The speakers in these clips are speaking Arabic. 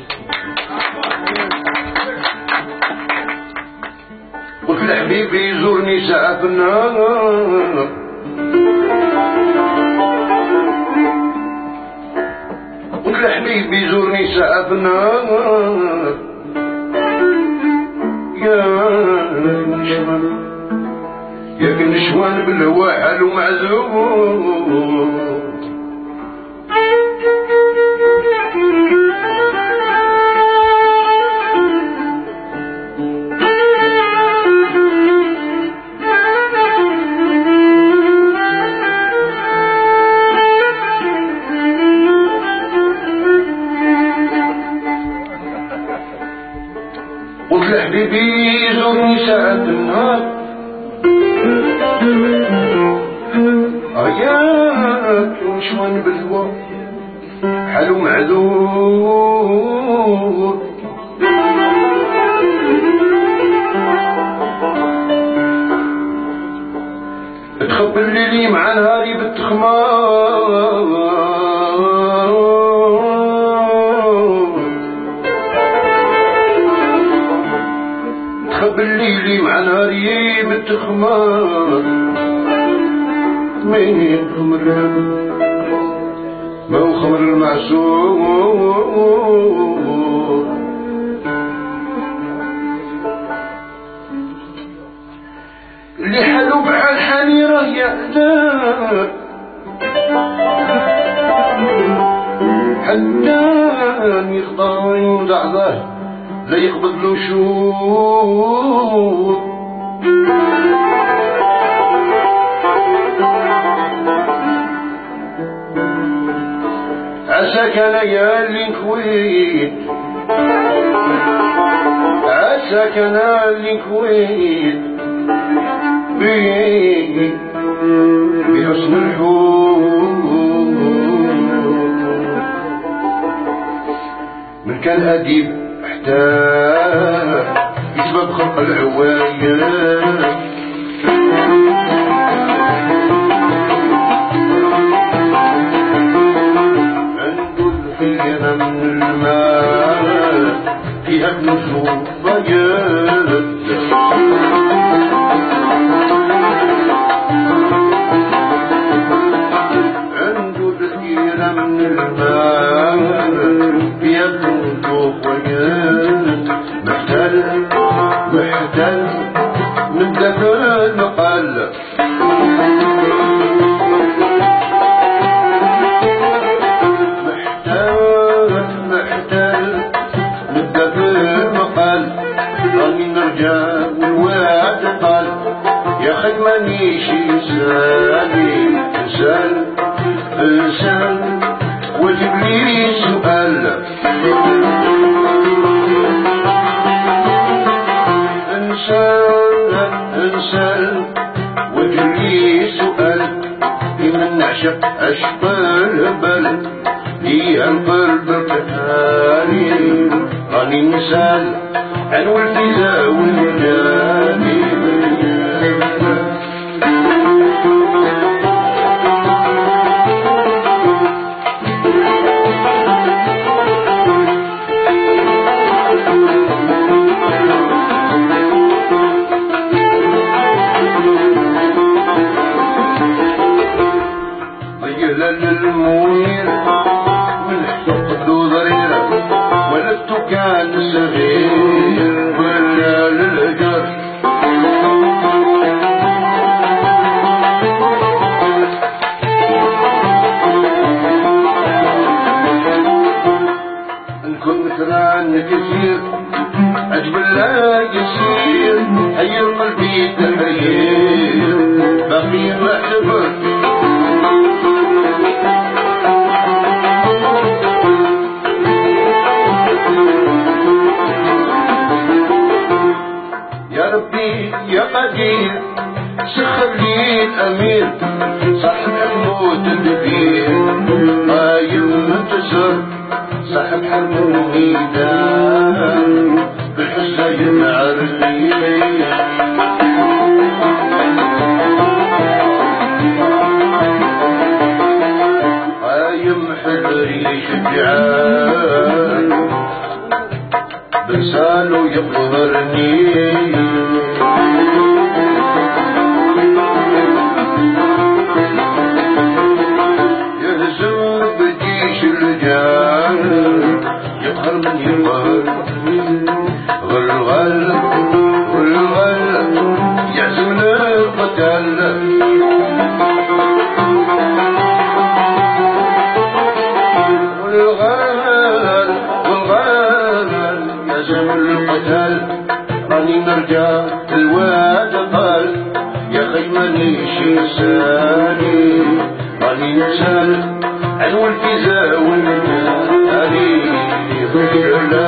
قلت لحبيبي يزورني ساعة في النهار، قلت لحبيبي يزورني ساعة في النهار، يا نشوان يا نشوان بالهوا حالو معزوم. قلت لحبيبي يزورني ساعة النهار، ياك نشوان بالهوا حالو معذور. تخبر ليلي مع نهاري بالتخمار، بالليلي مع نهاري بالتخمار، مين خمر ما هو خمر المعسور. اللي حلو بحال حالي راه يعذر، حتى يخطر يوضع لا يقبض له شوط. عساك ليالي نكويت، عساك ليالي نكويت بحسن الحب. من كان أديب يسبب خلق العوايا، عنده الخيرة من الماء فيها كنوز وضيات، عنده الخيرة من الماء فيها كنوز وضيات. محتل من ذكر المقال، محتل من ذكر المقال. راني نرجع والوعد قال يا خي مانيش انساني، انسان وجب لي سؤال. انسان وجري سؤال، لمن نعشق عشق الهبل ليها القلب ارتحالي. راني نسال عن والفزا والجاني، المنير من حسق له ضريرة، ولدت كان صغير ولا للهجر. نكون مثران كثير عجب الله يسير، حير قلبي تحير باقي محتفر. يا قدير سخر لي الأمير صاحب حمود الكبير، قايم منتصر صاحب حرموني دام بالحسين عربي. قايم حذري شجعان بنسالو يقهرني يهزم بجيش الرجال يقهر من يقهر غلغل غلغل يعزم للقتال والغال والغال يعزم للقتال راني نرجع الواد قال يا خي مانيش لساني راني نسال عن والفزا والمجاني غير لا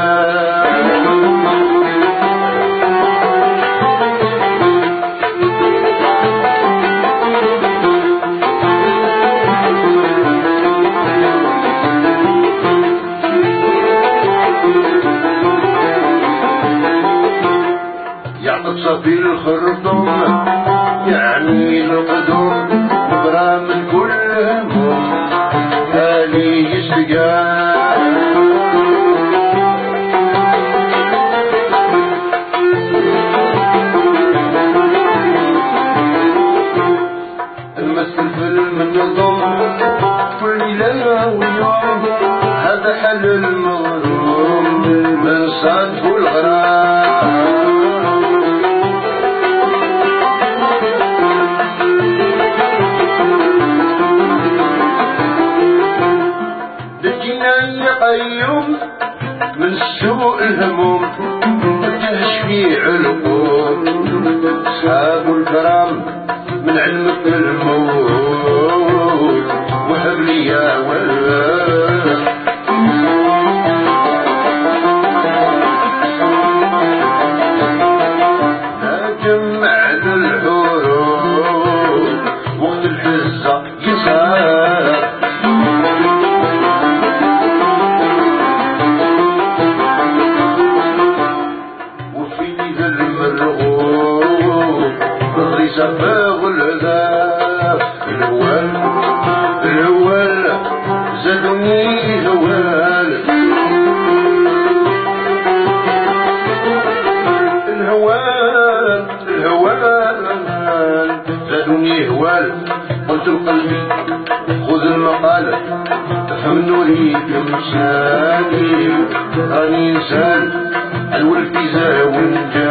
صافي الخرطوم يعني القدوم برا من كل هموم هالي يشتقى المثل فيلم النظام كل ليلة ويوم هذا حل المغروم من صادف الغرام قيوم من سوء الهموم تشفيع القوم أصحاب الكرام من علمك الموت وهب لي يا ولد لا جمعت الحروب وقت الحزة يصار سباغ العذاب الهوال الهوال زادوني هوال الهوال الهوال زادوني هوال قلت لقلبي خذ المقالة افهم نوري كمساني راني انسان الولفزة والنجاة